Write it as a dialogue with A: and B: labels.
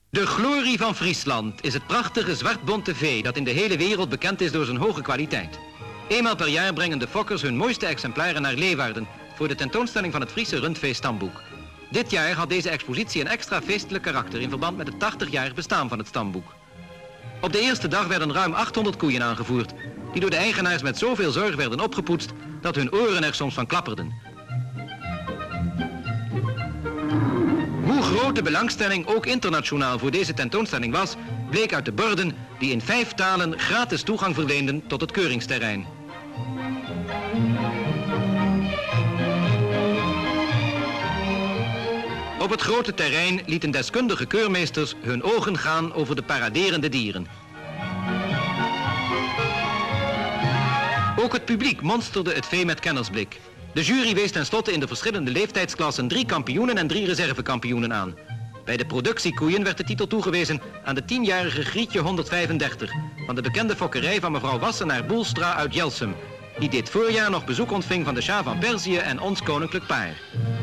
A: De glorie van Friesland is het prachtige zwartbonte vee dat in de hele wereld bekend is door zijn hoge kwaliteit. Eenmaal per jaar brengen de fokkers hun mooiste exemplaren naar Leeuwarden voor de tentoonstelling van het Friese Rundvee-stamboek. Dit jaar had deze expositie een extra feestelijk karakter in verband met het 80-jarig bestaan van het stamboek. Op de eerste dag werden ruim 800 koeien aangevoerd, die door de eigenaars met zoveel zorg werden opgepoetst dat hun oren er soms van klapperden. Hoe groot de belangstelling ook internationaal voor deze tentoonstelling was, bleek uit de borden die in 5 talen gratis toegang verleenden tot het keuringsterrein. Op het grote terrein lieten deskundige keurmeesters hun ogen gaan over de paraderende dieren. Ook het publiek monsterde het vee met kennersblik. De jury wees tenslotte in de verschillende leeftijdsklassen 3 kampioenen en 3 reservekampioenen aan. Bij de productiekoeien werd de titel toegewezen aan de 10-jarige Grietje 135 van de bekende fokkerij van mevrouw Wassenaar Boelstra uit Jelsum, die dit voorjaar nog bezoek ontving van de Shah van Perzië en ons koninklijk paar.